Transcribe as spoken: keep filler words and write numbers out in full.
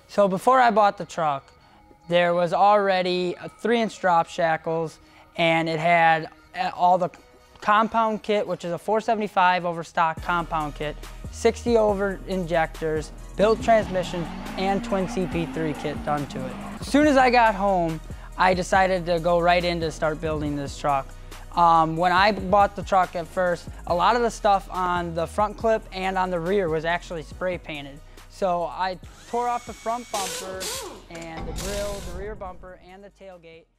So before I bought the truck, there was already three inch drop shackles, and it had all the compound kit, which is a four seventy-five over stock compound kit, sixty over injectors, built transmission, and twin C P three kit done to it. As soon as I got home, I decided to go right in to start building this truck. Um, when I bought the truck at first, a lot of the stuff on the front clip and on the rear was actually spray painted. So I tore off the front bumper and the grill, the rear bumper, and the tailgate.